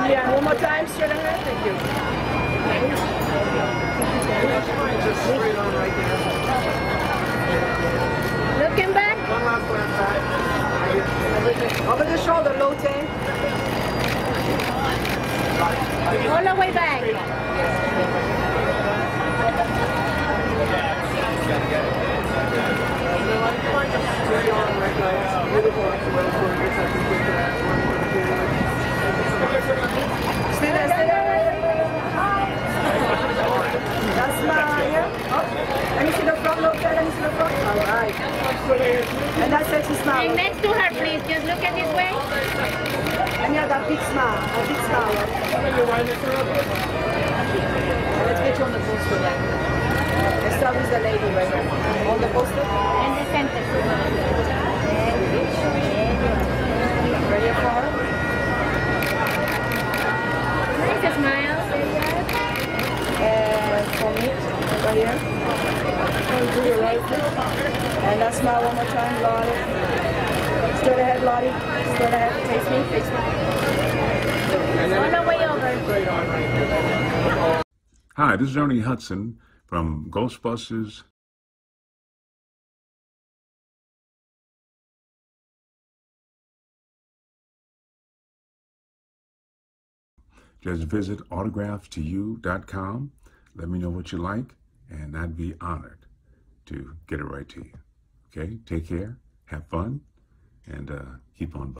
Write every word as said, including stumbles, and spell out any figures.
Yeah, one more time, straight ahead. Thank you. Just straight on right there. Looking back. One last glance back. Over the shoulder, Lotte. All the way back. Stay there, stay there. That's my, yeah. Oh, let me see the front, Lotte. Let me see the front. All right. And that's sexy smile. And next to her, please. Just look at this way. And yeah, that big smile. That big smile. Let's get you on the poster then. Let's start with the lady right now. On the poster? In the center. Ready for her? Nice smile. And for me, right here. And do your right foot. And that smile one more time, Lotte. Straight ahead, Lotte. Straight ahead. Face me, face me. All the way over. Hi, this is Ernie Hudson from Ghostbusters. Just visit autographs to you dot com. Let me know what you like, and I'd be honored to get it right to you. Okay, take care, have fun, and uh, keep on.